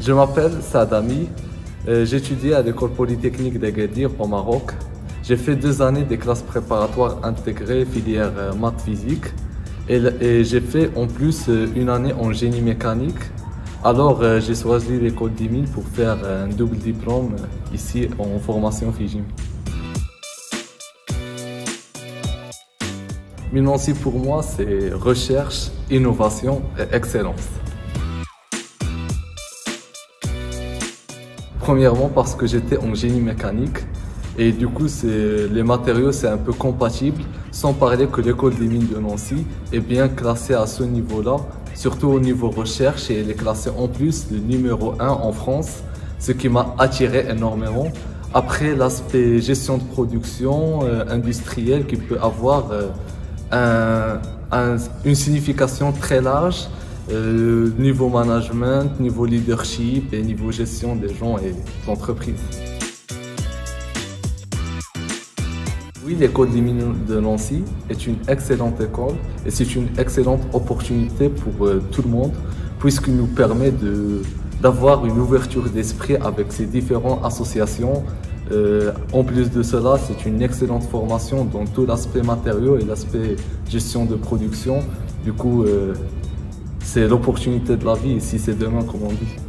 Je m'appelle Sadami, j'étudie à l'école polytechnique d'Agadir au Maroc. J'ai fait 2 années des classes préparatoires intégrées filière maths physique et j'ai fait en plus 1 année en génie mécanique. Alors j'ai choisi l'école des mines pour faire un double diplôme ici en formation FIGIM. Mine pour moi c'est recherche, innovation et excellence. Premièrement parce que j'étais en génie mécanique et du coup les matériaux c'est un peu compatible, sans parler que l'école des mines de Nancy est bien classée à ce niveau-là, surtout au niveau recherche, et elle est classée en plus le numéro 1 en France, ce qui m'a attiré énormément. Après l'aspect gestion de production industrielle qui peut avoir une signification très large, niveau management, niveau leadership et niveau gestion des gens et d'entreprise. Oui, l'école des mines de Nancy est une excellente école et c'est une excellente opportunité pour tout le monde puisqu'il nous permet d'avoir une ouverture d'esprit avec ces différentes associations. En plus de cela, c'est une excellente formation dans tout l'aspect matériaux et l'aspect gestion de production. Du coup, c'est l'opportunité de la vie, et si c'est demain, comme on dit.